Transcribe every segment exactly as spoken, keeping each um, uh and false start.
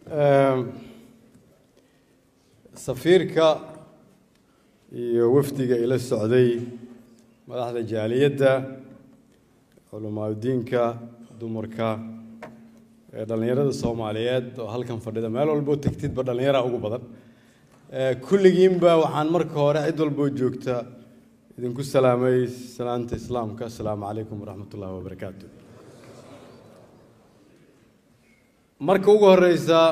سفيرك وفدك إلى السعودية مدحda jaaliyadda culumaa diinka dumarka ee dhalinyarada Soomaaliyeed oo halkan fadhida meel walba tagtid ba dhalinyaro ugu badan ee kulligiinba waxaan marka hore cid walba joogta idinku salaamay salaanta islaamka assalaamu calaykum waraxmatullaahi wabarakaatuh marka ugu horeysa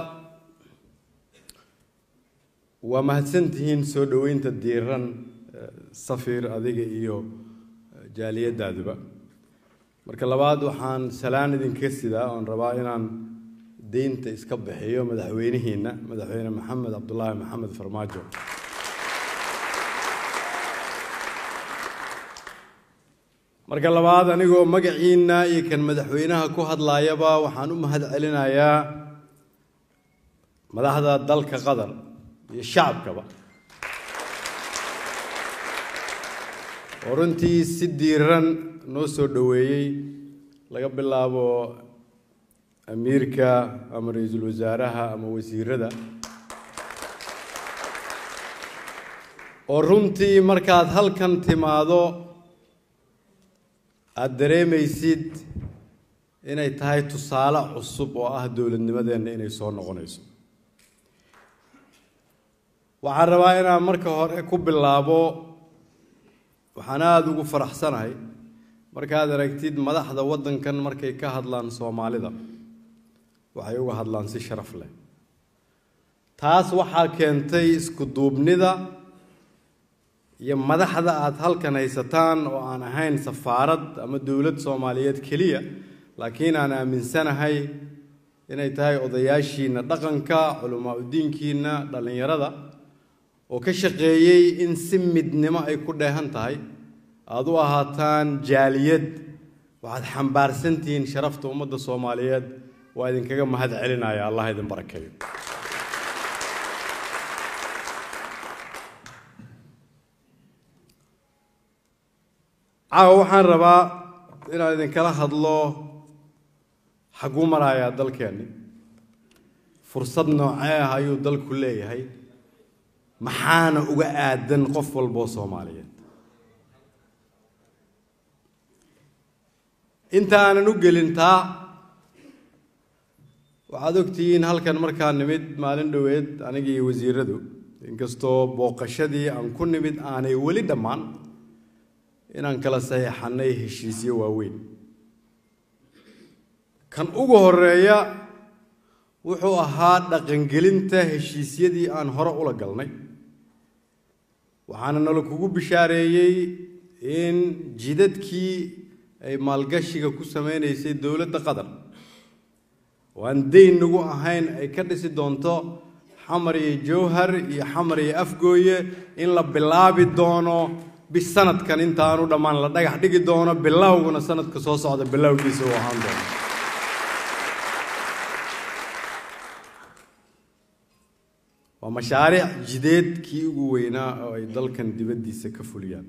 waa mahadsantihiin soo dhaweynta diiran safiir adiga iyo jaaliyadaadaba marka labaad waxaan salaan idinka sidaa oo rabaa inaan deynta iska bixiyo madaxweynaheena madaxweyne maxamed cabdullaahi maxamed farmaajo marka labaad anigoo magaciina iyo kan madaxweynaha ku hadlaayaba waxaan u mahad celinayaa madaxda dalka Qatar iyo shacabkaba runtii si diiran noo soo dhaweeyay laga bilaabo amiirka ama ra'iisul wasaaraha ama wasiirada oo runtii markaad halkan timaado aad dareemaysid inay tahay tusaale cusub oo ah dawladnimadeena inay soo noqonayso waxaan rabaa inaan marka hore ku bilaabo waxaan aad ugu faraxsanahay markaad aragtid madaxda wadankan markay ka hadlaan Soomaalida waxay uga hadlaan si sharaf leh taas waxa keentay isku duubnida iyo madaxda aad halkan haysataan oo aan ahayn safaarad ama dawlad Soomaaliyeed kaliya laakiin aan aaminsanahay inay tahay odayaashiina dhaqanka culumaa diinkiina dhalinyarada oo ka shaqeeyay in si midnimo ay ku dheehan tahay aad u ahaataan jaaliyad waxaad xambaarsantihiin sharafta ummadda Soomaaliyeed waa idinkaga mahad celinaya Allah idin barakeeyo caawa waxaan rabaa inaan idinkala hadlo xaguu maraya dalkeeni fursad noocee ah ayuu dalku leeyahay maxaana uga aadan qof walba Soomaaliyeed inta aanan u gelintaa waxaad ogtihiin halkan markaan nimid maalin dhaweed aniga iyo wasiiradu inkastoo booqashadii aan ku nimid aanay wali dhammaan inaan kala saxiixanay heshiisyo waaweyn kan ugu horeeya wuxuu ahaa dhaqangelinta heshiisyadii aan hore ula galnay waxaana nala kugu bishaareeyay in jidadkii ay maalgashiga ku sameynaysay dawladda Qatar waan deyn nagu ahayn ay ka dhisi doonto xamar iyo jawhar iyo xamar iyo afgooye in la bilaabi doono bis sanadkan inta aanu dhamaan la dhagax dhigi doono bilowguna sanadka soo socda bilowgiisa oo ahaan doono waa mashaariic jideedkii ugu weynaa oo ay dalkan dibadiisa ka fuliyaan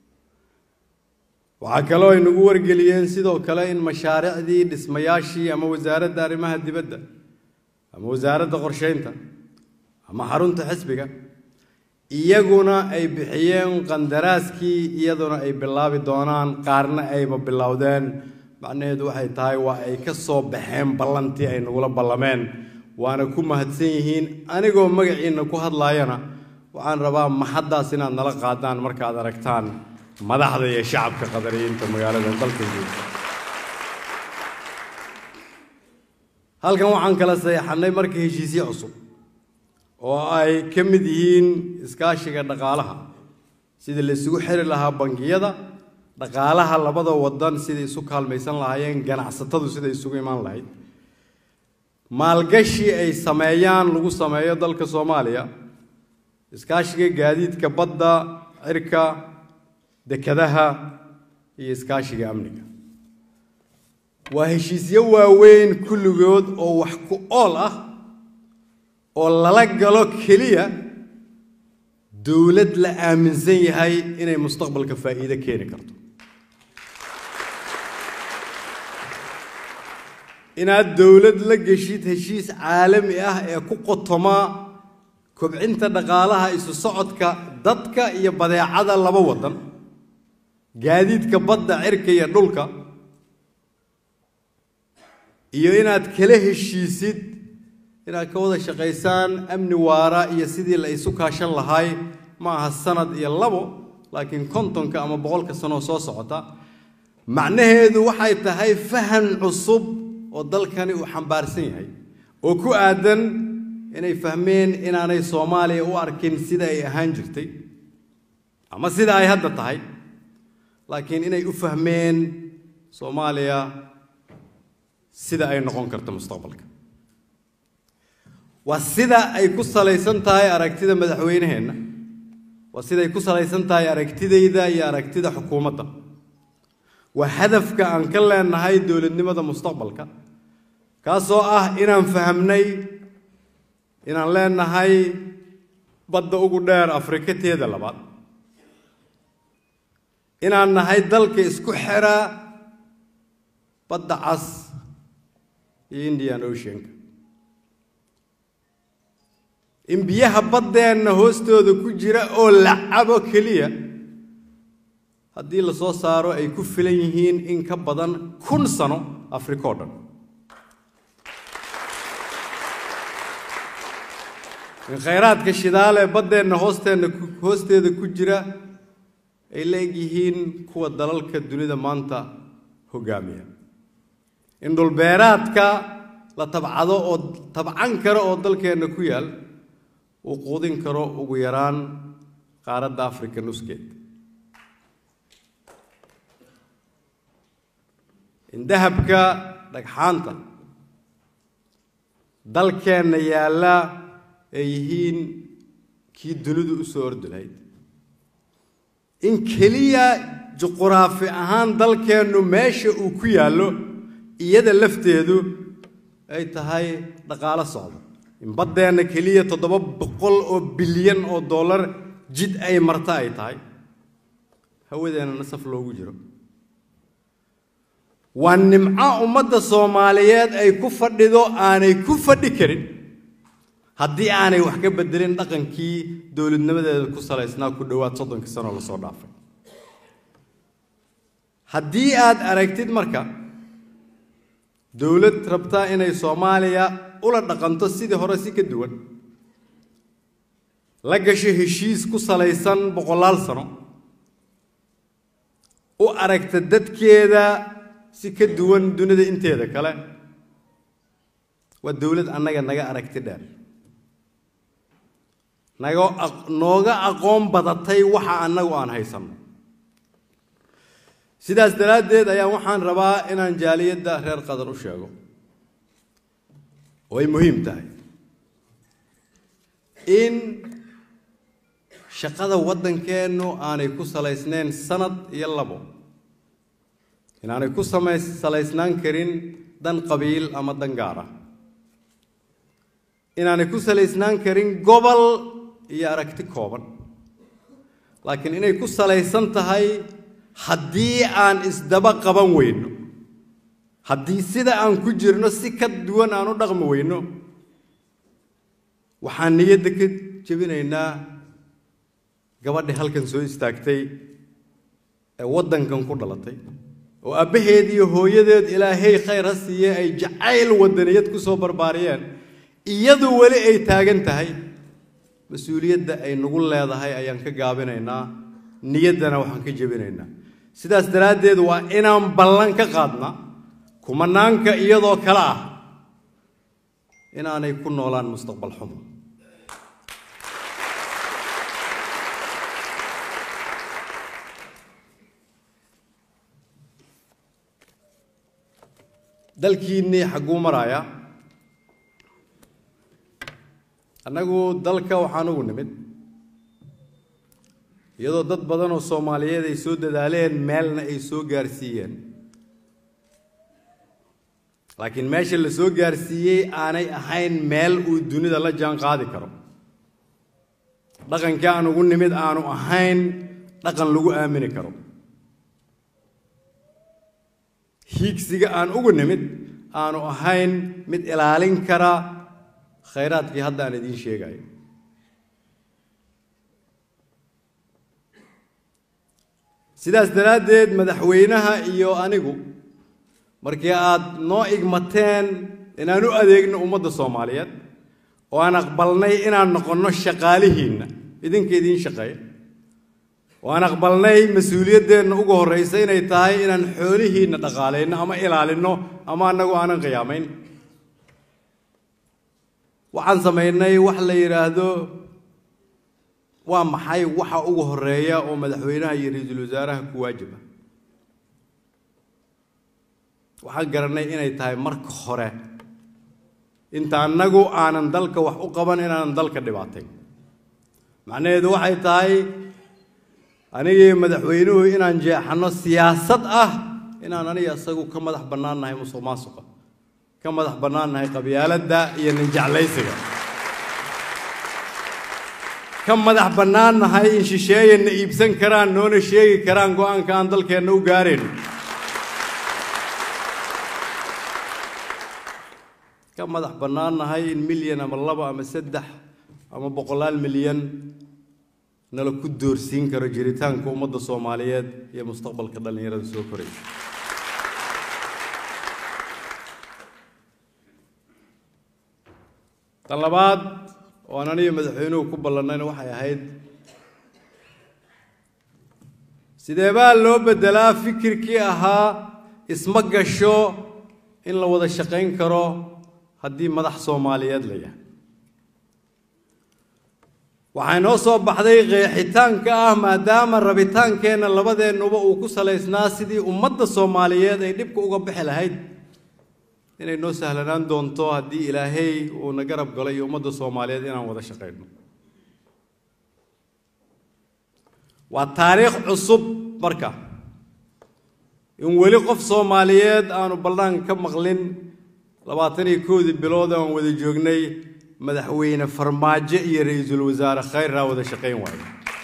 waxa kale oo ay nagu wargeliyeen sidoo kale in mashaariicdii dhismayaashii ama wasaaradda arrimaha dibadda ama wasaaradda qorsheynta ama xarunta xisbiga iyaguna ay bixiyeen qandaraaskii iyaduna ay bilaabi doonaan qaarna ayba bilowdeen macnaheedu waxay tahay waa ay ka soo baxeen ballantii ay nagula ballameen waana ku mahadsan yihiin anigoo magaciina ku hadlaayana waxaan rabaa maxadaas inaad nala qaadaan markaad aragtaan madaxda iyo shacabka qadariyiinta magaalada dalka joogta halkan waxaan kala saxiixanay markii heshiisyo cusub oo ay ka mid yihiin iskaashiga dhaqaalaha sida la isugu xiri lahaa bangiyada dhaqaalaha labada wadan sida isu kaalmaysan lahaayeen ganacsatadu sida isugu imaan lahayd maalgashi ay sameeyaan lagu sameeyo dalka Soomaaliya iskaashiga gaadiidka badda cirka dekadaha iyo iskaashiga amniga waa heshiisyo waaweyn kulligood oo wax ku ool ah oo lala galo kaliya dawlad la aaminsan yahay inay mustaqbalka faa'iido keeni karto inaad dawlad la geshid heshiis caalami ah ee ku qotoma kobcinta dhaqaalaha isu socodka dadka iyo badeecada laba wadan gaadiidka badda cirka iyo dhulka iyo inaad kala heshiisid inaad ka wada shaqaysaan amni waara iyo sidii la isu kaashan lahay ma aha sanad iyo labo laakiin kontonka ama boqolka sano soo socota macnaheedu waxay tahay fahan cusub oo dalkani uu xambaarsan yahay oo ku aadan inay fahmeen inaanay Soomaaliya u arkin sida ay ahaan jirtay ama sida ay hadda tahay laakiin inay u fahmeen Soomaaliya sida ay noqon karto mustaqbalka waa sida ay ku salaysan tahay aragtida madaxweynaheena waa sida ay ku salaysan tahay aragtidayda iyo aragtida xukuumadda waa hadafka aan ka leenahay dawladnimada mustaqbalka kaasoo ah inaan fahamnay inaan leenahay badda ugu dheer Afrika teeda labaad inaan nahay dalka isku xira badda cas iyo Indian Ocean in biyaha baddeena hoostooda ku jira oo la cabo kaliya haddii la soo saaro ay ku filan yihiin in ka badan kun sano Afrika oo dhan in khayraadka shidaal ee baddeena hoosteena hoosteeda ku jira ay leeyihiin kuwa dalalka dunida maanta hogaamiya in dhul beeraadka la tabcado oo tabcan karo oo dalkeena ku yaal uu quudin karo ugu yaraan qaaradda Afrika nuskeed in dahabka dhagxaanta dalkeena yaala ay yihiin kii dunidu u soo ordulayd in kaliya juqraafi ahaan dalkeenu meesha uu ku yaalo iyada lafteedu ay tahay dhaqaale socdo in baddeena kaliya toddoba boqol oo bilyan oo dollar jid ay marta ay tahay hawadeena nasaf loogu jiro waa nimco ummadda Soomaaliyeed ay ku fadhido aanay ku fadhi karin haddii aanay wax ka bedelin dhaqankii dawladnimadeeda ku salaysnaa ku dhawaad soddon sano la soo dhaafay haddii aad aragtid marka dawlad rabta inay Soomaaliya ula dhaqanto sidii hore si ka duwan la gashay heshiis ku salaysan boqolaal sano u aragta dadkeeda si ka duwan dunida inteeda kale waa dawlad annaga naga aragti dheer naga nooga aqoon badatay waxa annagu aan haysano sidaas daraadeed ayaa waxaan rabaa inaan jaaliyadda reer Qatar u sheego oo ay muhiim tahay in shaqada waddankeenu aanay ku salaysnayn sanad iyo labo inaanay ku salaysnaan karin dan qabiil ama dan gaar ah inaanay ku salaysnaan karin gobol iyo aragti kooban laakiin inay ku salaysan tahay haddii aan isdaba qaban weyno haddii sida aan ku jirno si ka duwan aan u dhaqmi weyno waxaan niyadda ka jebinaynaa gabadhii halkan soo istaagtay ee waddankan ku dhalatay oo aabbaheed iyo hooyadeed ilaahay khayr ha siiye ay jacayl waddaniyad ku soo barbaariyeen iyadu weli ay taagan tahay mas-uuliyadda ay nagu leedahay ayaan ka gaabinaynaa niyaddana waxaan ka jebinaynaa sidaas daraaddeed waa inaan ballan ka qaadnaa kumanaanka iyadoo kale ah inaanay ku noolaan mustaqbal xumo dalkiinii xaguu maraya annagu dalka waxaan ugu nimid iyadoo dad badan oo Soomaaliyeed ay soo dadaaleen meelna ay soo gaarsiiyeen laakiin meesha la soo gaarsiiyey aanay ahayn meel uu dunida la jaan qaadi karo dhaqanka aan ugu nimid aanu ahayn dhaqan lagu aamini karo hiigsiga aan ugu nimid aanu ahayn mid ilaalin kara khayraadkii hadda aan idin sheegayo sidaas daraadeed madaxweynaha iyo anigu markii aad noo igmateen inaan u adeegno ummadda Soomaaliyeed oo aan aqbalnay inaan noqono shaqaalihiina idinka idin shaqeeyo oo aan aqbalnay mas'uuliyaddeena ugu horeysa inay tahay inaan xoolihiina dhaqaaleyno ama ilaalino ama anagu aanan qiyaamayn waxaan sameynay wax la yiraahdo waa maxay waxa ugu horeeya oo madaxweynaha iyo ra'iisul wasaaraha ku waajiba waxaan garanay inay tahay marka hore inta anagu aanan dalka wax u qaban inaan dalka dhibaatay macnaheedu waxay tahay aniga madaxweynuhu inaan jeexano siyaasad ah inaan aniga asagu ka madax banaanahay musuqmaasuqa ka madax banaanahay qabyaaladda iyo ninjaclaysiga ka madax banaanahay in shisheeyana iibsan karaan noona sheegi karaan go'aanka aan dalkeena u gaareen ka madax banaanahay in milyan ama laba ama saddex ama boqolaal milyan nala ku doorsiin karo jiritaanka ummadda Soomaaliyeed iyo mustaqbalka dhalinyarada soo koraysa talabaad oo ananiyo madaxweynuhu ku ballanayna waxay ahayd sidee baa loo bedelaa fikirkii ahaa isma gasho in la wada shaqayn karo haddii madax Soomaaliyeed la yahay waxay noo soo baxday qeexitaanka ah maadaama rabitaankeena labadeenuba uu ku salaysnaa sidii ummadda Soomaaliyeed ay dhibka uga bixi lahayd inay noo sahlanaan doonto haddii Ilaahay uu na garab galo iyo ummadda Soomaaliyeed inaan wada shaqeyno waa taariikh cusub marka in weli qof Soomaaliyeed aanu ballan ka maqlin labaatan iyo kow bilood aan wada joognay madaxweyne farmaajo iyo ra'iisul wasaare khayra wada shaqeyn waayo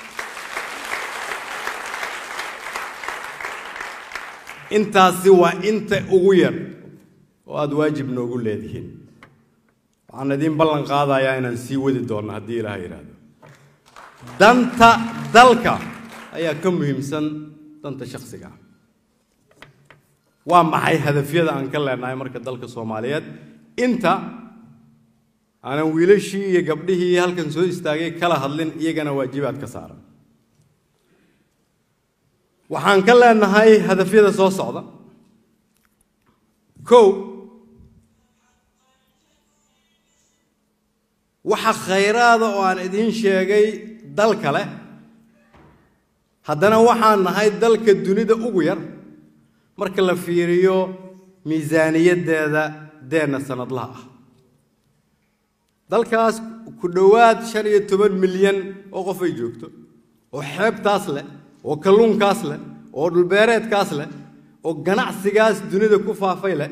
intaasi waa inta ugu yar oo aad waajib noogu leedihiin waxaan idin ballan qaadayaa inaan sii wadi doono haddii Ilaahay yiraahdo danta dalka ayaa ka muhiimsan danta shakhsiga waa maxay hadafyada aan ka leenahay marka dalka Soomaaliyeed inta aanan wiilashii iyo gabdhihii halkan soo istaagay kala hadlin iyagana waajibaad ka saaran waxaan ka leenahay hadafyada soo socda kow waxa khayraada oo aan idin sheegay dal kale haddana waxaan nahay dalka dunida ugu yar marka la fiiriyo miisaaniyaddeeda deena sanadlaha ah dalkaas ku dhawaad shan iyo toban milyan oo qof ay joogto oo xeebtaas leh oo kalluunkaas leh oo dhulbeereedkaas leh oo ganacsigaas dunida ku faafay leh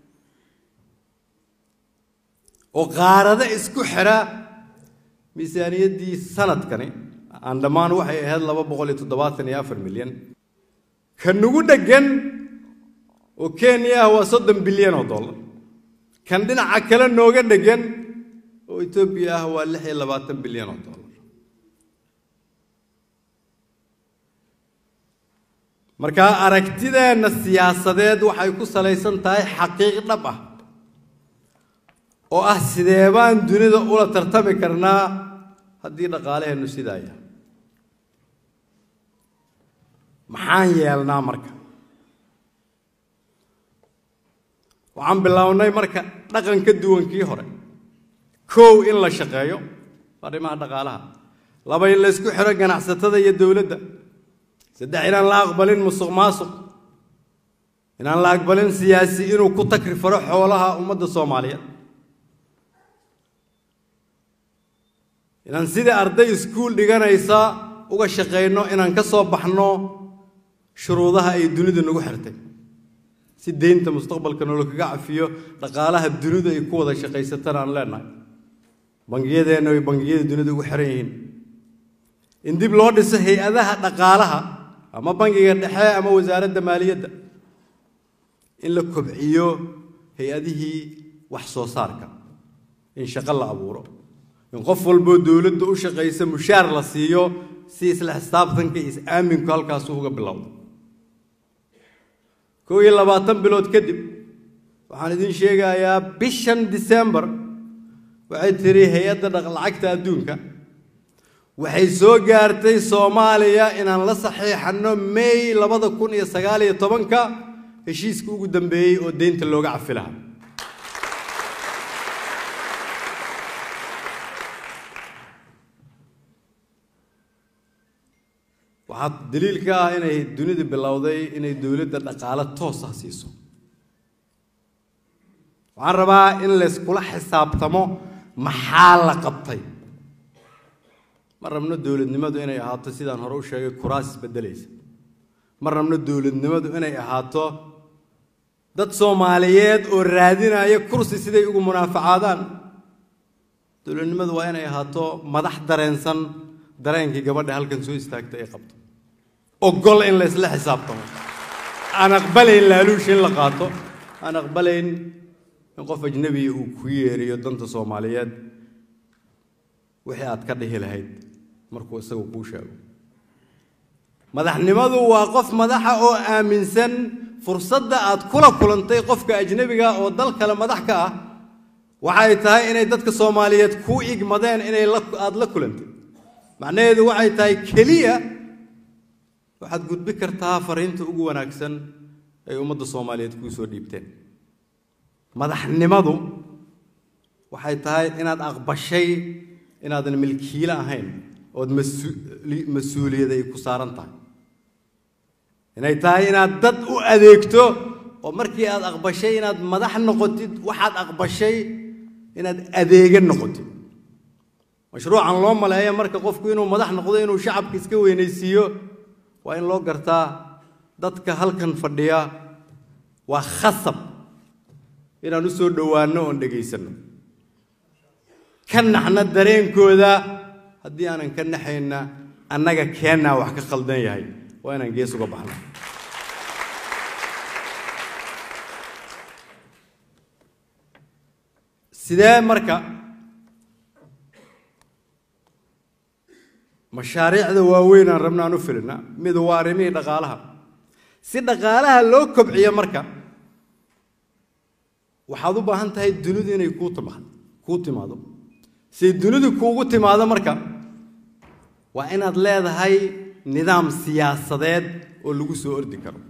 oo qaarada isku xira miisaaniyaddii sanadkani aan dhammaan waxay ahayd laba boqol iyo toddobaatan iyo afar milyan ka nugu dheggan oo Kenya ah waa soddon bilyan oo dollar kan dhinaca kale nooga dheggan oo Ethiopia ah waa lix iyo labaatan bilyan oo dollar marka aragtideena siyaasadeed waxay ku salaysan tahay xaqiiq dhab ah oo ah sidee baan dunida ula tartami karnaa haddii dhaqaalaheenu sidaa yahay maxaan yeelnaa marka waxaan bilownay marka dhaqan ka duwankii hore kow in la shaqeeyo arrimaha dhaqaalaha laba in la isku xiro ganacsatada iyo dawladda saddex inaan la aqbalin musuqmaasuq inaan la aqbalin siyaasi inuu ku takrifaro xoolaha ummadda Soomaaliyeed inaan sida arday iskuul dhiganaysa uga shaqeyno inaan ka soo baxno shuruudaha ay dunida nagu xirtay si deynta mustaqbalka nolol kaga cafiyo dhaqaalaha dunida ay ku wada shaqaysataan aan leenahay bangiyadeena ay bangiyada dunida ugu xiran yihiin in dib loo dhiso hay'adaha dhaqaalaha ama bangiga dhexe ama wasaaradda maaliyadda in la kobciyo hay-adihii wax soo saarka in shaqo la abuuro in qof walba dawladda u shaqeysa mushaar la siiyo si isla xisaabtanka is aaminku halkaas uga bilowdo kow iyo labaatan bilood kadib waxaan idin sheegayaa bishan December waxay tiri hay-adda lacagta adduunka waxay soo gaartay Soomaaliya inaan la saxiixano May laba kun iyo sagaal iyo toban-ka heshiiska ugu dambeeyay oo deynta looga cafi lahaa waxaa daliilka ah inay dunida bilowday inay dawladda dhaqaale toos ah siiso waxaan rabaa in la iskula xisaabtamo maxaa la qabtay ma rabno dawladnimadu inay ahaato sidaan hore u sheegay kuraas bedelaysa ma rabno dawladnimadu inay ahaato dad Soomaaliyeed oo raadinaya kursi siday ugu munaafacaadaan dawladnimadu waa inay ahaato madax dareensan dareenkii gabadha halkan soo istaagtay ay qabto ogol in la isla xisaabtamo aan aqbalayn laaluush in la qaato aan aqbalayn in qof ajnabi uu ku yeeriyo danta Soomaaliyeed wixii aad ka dhihi lahayd markuu isagu ku sheego madaxnimadu waa qof madaxa oo aaminsan fursadda aad kula kulantay qofka ajnabiga oo dal kale madax ka ah waxay tahay inay dadka Soomaaliyeed ku igmadeen inay aad la kulantay macnaheedu waxay tahay kaliya waxaad gudbi kartaa fariinta ugu wanaagsan ay ummadda Soomaaliyeed ku soo dhiibteen madaxnimadu waxay tahay inaad aqbashay inaadan milkiile ahayn oo mas'uuliyad ay ku saaran tahay inay tahay inaad dad u adeegto oo markii aad aqbashay inaad madax noqotid waxaad aqbashay inaad adeega noqotid mashruucan loo maleeyo marka qofku inuu madax noqdo inuu shacabka iska weynaysiiyo waa in loo gartaa dadka halkan fadhiya waa khasab inaan u soo dhawaano oo dhageysano ka naxna dareenkooda haddii aanan ka naxayna annaga keenna wax ka qaldan yahay waa inaan gees uga baxno sidee marka mashaariicda waaweyn aan rabnaan u filina mid waa arrimihii dhaqaalaha si dhaqaalaha loo kobciyo marka waxaad u baahan tahay dunidu inay kuu timaado kuu timaado si dunidu kuugu timaado marka waa inaad leedahay nidaam siyaasadeed oo lagu soo ordi karo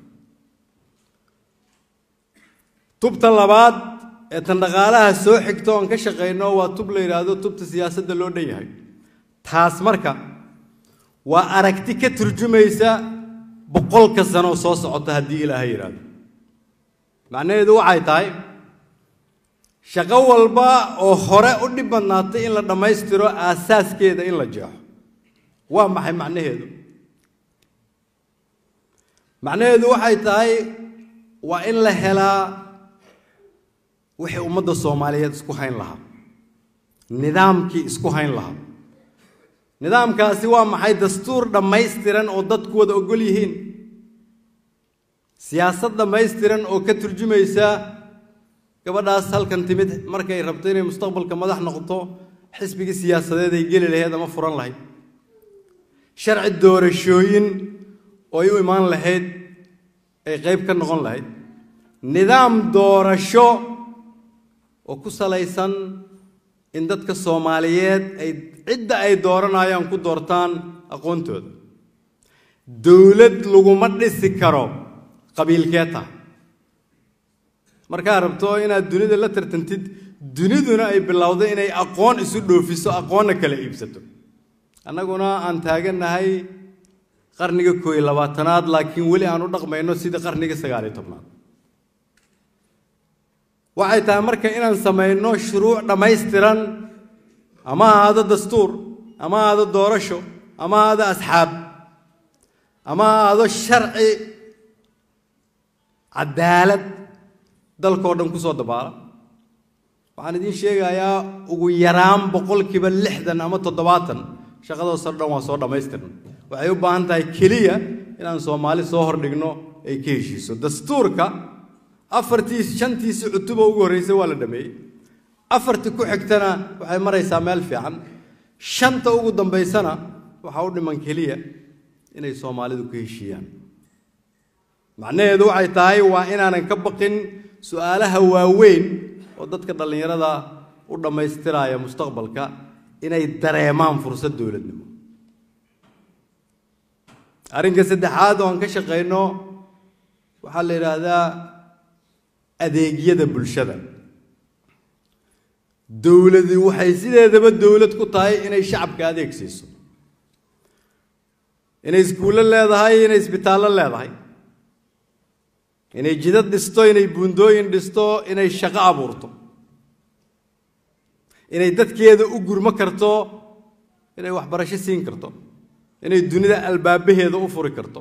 tubta labaad ee tan dhaqaalaha soo xigto aan ka shaqeyno waa tub la yiraahdo tubta siyaasadda loo dhan yahay taas marka waa aragti ka turjumaysa boqolka sano soo socota haddii Ilaahay yiraahdo macnaheedu waxay tahay shaqo walba oo hore u dhib badnaatay in la dhammaystiro aasaaskeeda in la jeexo waa maxay macnaheedu macnaheedu waxay tahay waa in la helaa wixii ummadda Soomaaliyeed isku hayn lahaa nidaamkii isku hayn lahaa nidaamkaasi waa maxay dastuur dhammaystiran oo dadku wada ogol yihiin siyaasad dhammaystiran oo ka turjumaysa gabadhaas halkan timid markay rabto inay mustaqbalka madax noqoto xisbiga siyaasadeed ay gali lahayd ama furan lahayd sharci doorashooyin oo ay u imaan lahayd ay qayb ka noqon lahayd nidaam doorasho oo ku salaysan in dadka Soomaaliyeed ay cidda ay dooranayaan ku doortaan aqoontooda dawlad laguma dhisi karo qabiilkeeta marka rabto inaad dunida la tartantid duniduna ay bilowdo inay aqoon isu dhoofiso aqoon kala iibsato annaguna aan taaganahay qarniga koob iyo labaatanaad laakiin wali aan u dhaqmayno sida qarniga sagaal iyo tobnaad waxay tahay marka inaan sameeyno shuruuc dhammaystiran ama ahaado dastuur ama ahaado doorasho ama ahaado asxaab ama ahaado sharci cadaalad dalkoo dhan ku soo dabaala waxaan idin sheegayaa ugu yaraan boqolkiiba lixdan ama toddobaatan shaqadaas oo dhan waa soo dhammaystiran waxay u baahan tahay kaliya inaan Soomaali soo hordhigno ay ka heshiiso dastuurka afartii shantii cutub ugu horeysay waa la dhameeyay afartii ku xigtana waxay maraysaa meel fiican shanta ugu dambeysana waxa u dhiman kaliya inay Soomaalidu ka heshiiyaan macnaheedu waxay tahay waa inaanan ka baqin su'aalaha waaweyn oo dadka dhalinyarada u dhameystiraya mustaqbalka inay dareemaan fursad dawladnimo arrinka saddexaad oo aan ka shaqeyno waxa la yiraahdaa adeegyada bulshada dawladdu waxay sideedaba dawlad ku tahay inay shacabka adeeg siiso inay iskuulo leedahay inay isbitaallo leedahay inay jidad dhisto inay buundooyin dhisto inay shaqo abuurto inay dadkeeda u gurma karto inay waxbarasho siin karto inay dunida albaabaheeda u furi karto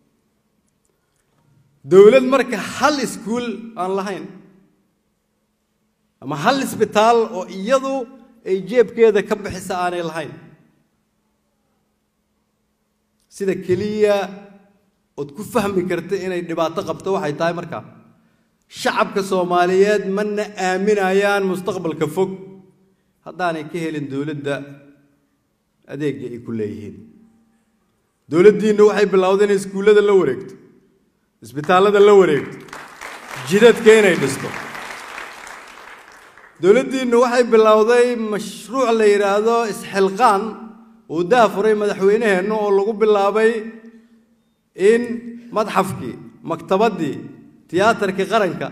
dawlad marka hal iskuul aan lahayn ama hal isbitaal oo iyadu ay jeebkeeda ka bixisa aanay lahayn sida kaliya oo ku fahmi karta inay dhibaato qabto waxay tahay marka shacabka Soomaaliyeed mana aaminayaan mustaqbalka fog haddaanay ka helin dawladda adeegga ay ku leeyihiin dawladdiina waxay bilowday in iskuulada la wareegto isbitaalada la wareegto jidadka inay dhisto dawladdiina waxay bilowday mashruuc la yiraahdo isxilqaan oo daafuray madaxweynaheena oo lagu bilaabay in madxafkii maktabadii tiyaatarkii qaranka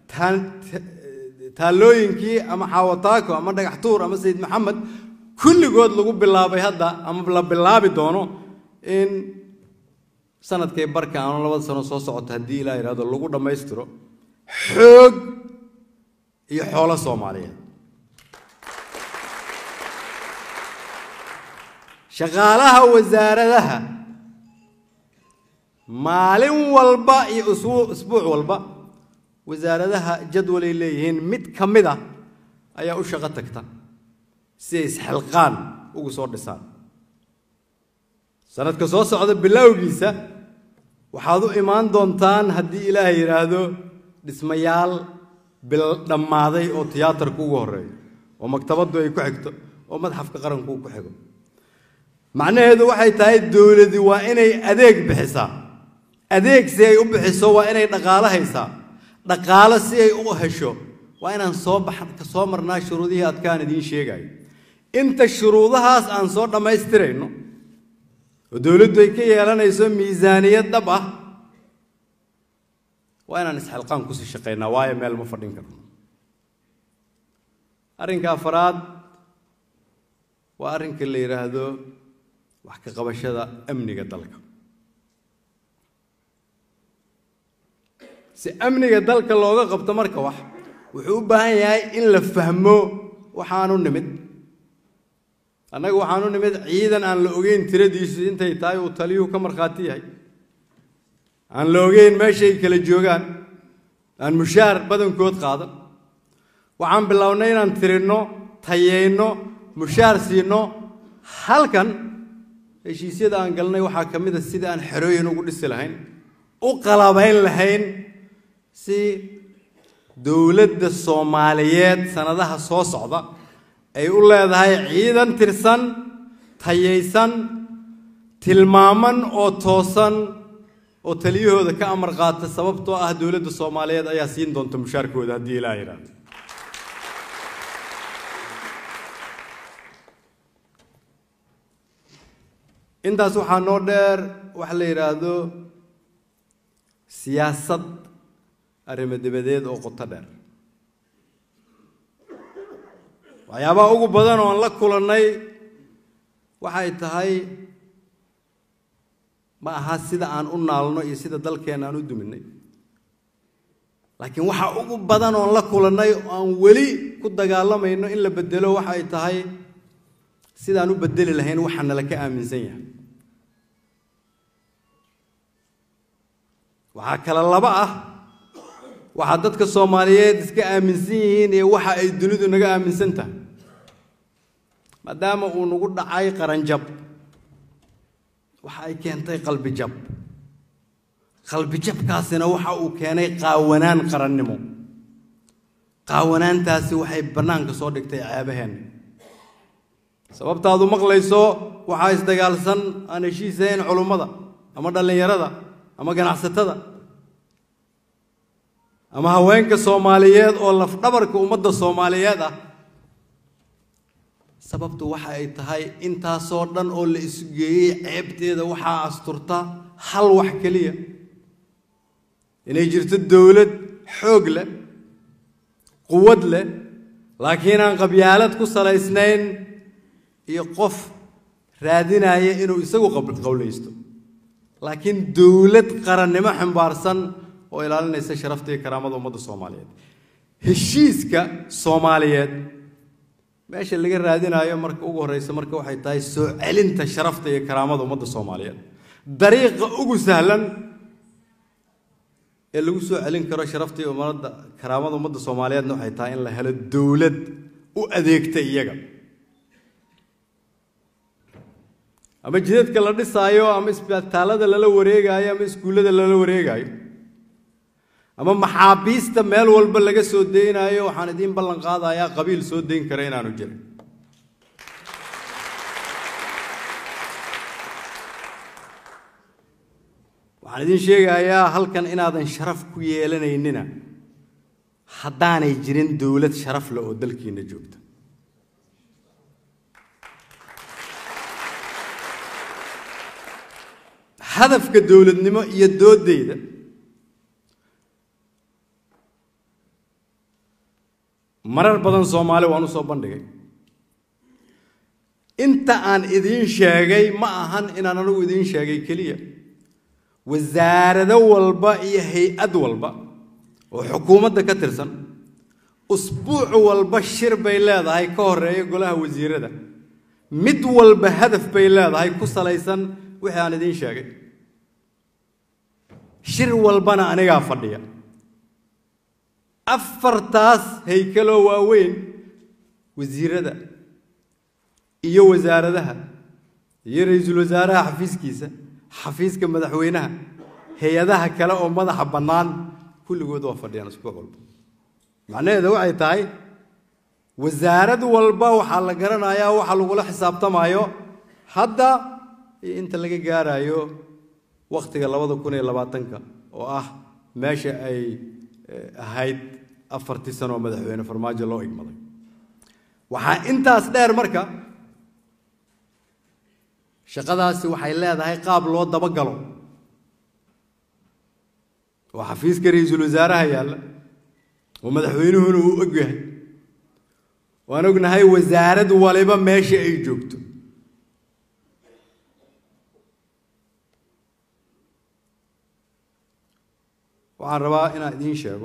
taalooyinkii ama xawataako ama dhagaxtuur ama sayid maxamed kulligood lagu bilaabay hadda ama la bilaabi doono in sanadkay barka aan labada sano soo socota hadii ilaahay yiraahdo lagu dhameystiro xoog iyo xoolo Soomaaliyeed shaqaalaha wasaaradaha maalin walba iyo usbuuc walba wasaaradaha jadwal ay leeyihiin mid kamid ah ayaa u shaqo tagta si isxilqaan ugu soo dhisaan sanadka soo socda bilowgiisa waxaad u imaan doontaan haddii ilaahay yiraahdo dhismayaal bil dhamaaday oo tiyaatarku ugu horeeyo oo maktabadu ay ku xigto oo madxafka qaranku ku xigo macnaheedu waxay tahay dawladdu waa inay adeeg bixisaa adeeg si ay u bixiso waa inay dhaqaale haysaa dhaqaale si ay u hesho waa inaan soo baxan ka soo marnaa shuruudihii adkaan idin sheegay inta shuruudahaas aan soo dhameystirayno oo dawladdu ay ka yeelanayso miisaaniyad dhab ah waa inaan isxilqaan ku sii shaqeynaa waayo meel ma fadhin karno arrinka afraad waa arrinka la yiraahdo wax ka qabashada amniga dalka si amniga dalka looga qabto marka wax wuxuu u baahan yahay in la fahmo waxaanu nimid annaga waxaanu nimid ciidan aan la ogeyn tiradiisu intay tahay oo taliyuhu ka markhaati yahay aan la ogeyn meeshay kala joogaan aan mushaar badankood qaadan waxaan bilownay inaan tirino tayeyno mushaar siino halkan heshiisyada aan galnay waxaa ka mid ah sida aan xerooyin ugu dhisi lahayn u qalabayn lahayn si dawladda Soomaaliyeed sanadaha soo socda ay u leedahay ciidan tirsan tayeysan tilmaaman oo toosan oo taliyahooda ka amar qaata sababtoo ah dawladda Soomaaliyeed ayaa siin doonta mushaarkooda hadii ilaahay yiraahdo intaas waxaa noo dheer wax la yiraahdo siyaasad arrimo dibadeed oo qoto dheer waxyaabaha ugu badan oo aan la kulannay waxay tahay ma aha sida aan u naalno iyo sida dalkeena aan u duminay laakiin waxa ugu badan oo la kulannay oo aan weli ku dagaalamayno in la bedelo waxa ay tahay sidaan u bedeli lahayn waxa nala ka aaminsan yahay waxa kala laba ah waxa dadka Soomaaliyeed iska aaminsan yihiin ee waxa ay dunidu naga aaminsan tahay maadaama uu nagu dhacay qaran jab waxa ay keentay qalbi jab qalbi jabkaasina waxa uu keenay qaawanaan qarannimo qaawanaantaasi waxay banaanka soo dhigtay ceebaheen sababtaadu maqlayso waxa isdagaalsan aan heshiiseen culimada ama dhalinyarada ama ganacsatada ama haweenka Soomaaliyeed oo laf dhabarka ummadda Soomaaliyeed ah sababtu waxa ay tahay intaas oo dhan oo la isgeeyay ceebteeda waxa asturta hal wax kaliya inay jirto dawlad xoog leh quwad leh laakiin aan qabyaalad ku salaysnayn iyo qof raadinaya inuu isagu qowleysto laakiin dawlad qarannimo xambaarsan oo ilaalinaysa sharafta iyo karaamada ummadda Soomaaliyeed heshiiska Soomaaliyeed meesha laga raadinayo marka ugu horeysa marka waxay tahay soo celinta sharafta iyo karaamada ummadda Soomaaliyeed dariiqa ugu sahlan ee lagu soo celin karo sharafta iyo ummadda karaamada ummadda Soomaaliyeed waxay tahay in la helo dawlad u adeegta iyaga ama jidadka la dhisaayo ama isbitaalada la wareegayo ama iskuulada la wareegayo ama maxaabiista meel walba laga soo deeynayo waxaan idin ballan qaadayaa qabiil soo deyn kara inaanu jirin waxaan idin sheegayaa halkan inaadan sharaf ku yeelanaynina haddaanay jirin dawlad sharaf leh oo dalkiina joogta hadafka dawladnimo iyo doodayda marar badan Soomaali waan u soo bandhigay inta aan idin sheegay ma ahan inaan anigu idin sheegay kaliya wasaarada walba iyo hay'ad walba oo xukuumadda ka tirsan usbuuc walba shir bay leedahay ka horeeya golaha wasiirada mid walba hadaf bay leedahay ku salaysan wixii aan idin sheegay shir walbana aniga fadhiya afartaas heykalo waaweyn wasiirada iyo wasaaradaha iyo ra'iisul wasaaraha xafiiskiisa xafiiska madaxweynaha hay'adaha kale oo madaxa banaan kulligood waa fadhiyaan isbuuc walba macnaheedu waxay tahay wasaarad walba waxa la garanayaa waxa lagu la xisaabtamayo hadda inta laga gaarayo waqtiga labada kun iyo labaatanka oo ah meesha ay ahayd afartii sano madaxweyne farmaajo loo igmaday waxa intaas dheer marka shaqadaasi waxay leedahay qaab loo daba galo oo xafiiska ra'iisul wasaaraha yaala oo madaxweynuhuna uu og yahay waan ognahay wasaarad waliba meesha ay joogto waxaan rabaa inaan idin sheego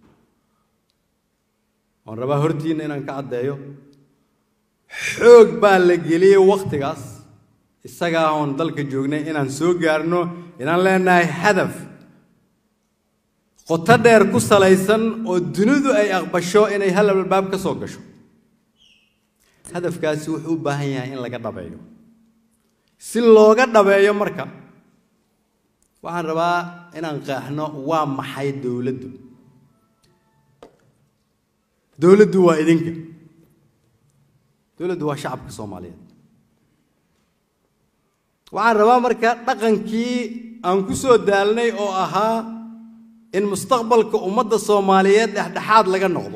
waan rabaa hortiina inaan ka caddeeyo xoog baa la geliyay waqtigaas isaga aan dalka joognay inaan soo gaarno inaan leenahay hadaf qoto dheer ku salaysan oo dunidu ay aqbasho inay hal albaab ka soo gasho hadafkaasi wuxuu u baahan yahay in laga dhabeeyo si looga dhabeeyo marka waxaan rabaa inaan qeexno waa maxay dawladdu dawladdu waa idinka dawladdu waa shacabka Soomaaliyeed waxaan rabaa marka dhaqankii aan ku soo daalnay oo ahaa in mustaqbalka ummadda Soomaaliyeed dhexdhexaad laga noqdo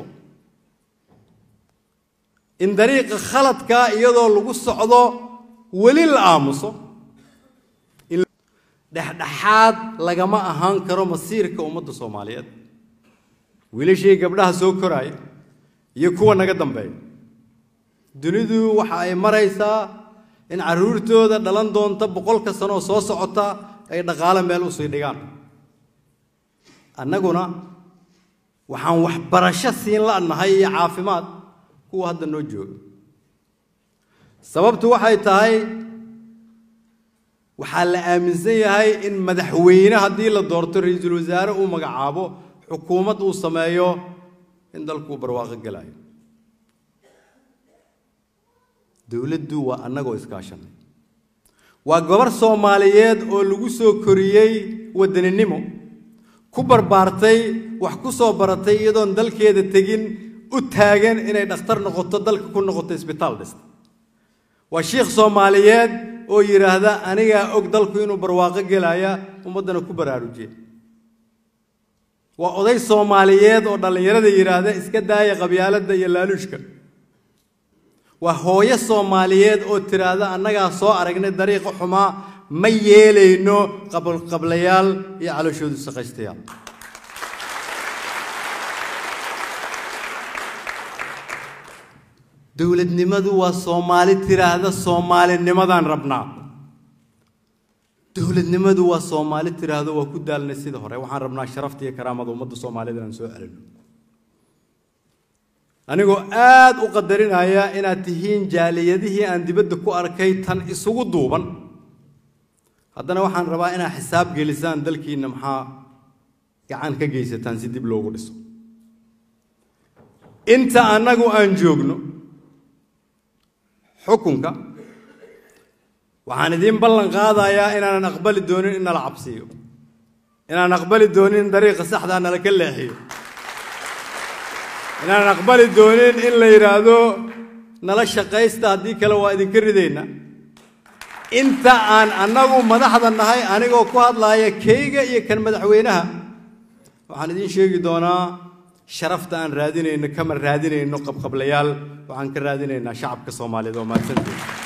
in dariiqa khaladka iyadoo lagu socdo wali la aamuso dhexdhexaad lagama ahaan karo masiirka ummadda Soomaaliyeed wiilashii gabdhaha soo koray iyo kuwa naga dambeeya dunidu waxa ay maraysaa in caruurtooda dhalan doonta boqolka sano soo socota ay dhaqaale meel u sii dhigaan annaguna waxaan wax barasho siin la'nahay iyo caafimaad kuwa hadda noo jooga sababtu waxay tahay waxaa la aaminsan yahay in madaxweyne haddii la doorto ra'iisul wasaare uu magacaabo xukuumad uu sameeyo in dalku barwaaqo galayo dawladdu waa annagoo iskaashanay waa gabar Soomaaliyeed oo lagu soo koriyay wadaninimo ku barbaartay wax ku soo baratay iyadoon dalkeeda tegin u taagan inay dhakhtar noqoto dalka ku noqoto isbitaal dhista waa sheekh Soomaaliyeed oo yiraahda aniga og dalku inuu barwaaqo gelaya ummadana ku baraarujiye waa oday Soomaaliyeed oo dhalinyarada yiraahda iska daaya qabyaaladda iyo laaluushka waa hooyo Soomaaliyeed oo tiraahda anaga soo aragnay dariiqa xumaa ma yeelayno qabl qablayaal iyo calooshoodu shaqaystayaal dawladnimadu waa Soomaali tiraahda Soomaalinimadan rabnaa dawladnimadu waa Soomaali tiraahdo waa ku daalnay sida hore waxaan rabnaa sharafta iyo karaamada ummadda Soomaaliyeed aan soo celino anigoo aad u qadarinaya inaad tihiin jaaliyadihii aan dibadda ku arkay tan isugu duuban haddana waxaan rabaa inaad xisaab gelisaan dalkiina maxaa gacan ka geysataan si dib loogu dhiso inta anagu aan joogno xukunka waxaan idin ballan qaadayaa inaan aqbali doonin in la cabsiyo inaan aqbali doonin dariiqa saxda ah nala ka leexiyo inaan aqbali doonin in la yiraahdo nala shaqaysta hadii kale waa idin ka ridayna inta aan anagu madaxda nahay anigoo ku hadlaaya keyga iyo kan madaxweynaha waxaan idin sheegi doonaa sharafta aan raadinayno kama raadinayno qabqablayaal waxaan ka raadinaynaa shacabka Soomaaliyeed oo maadsantii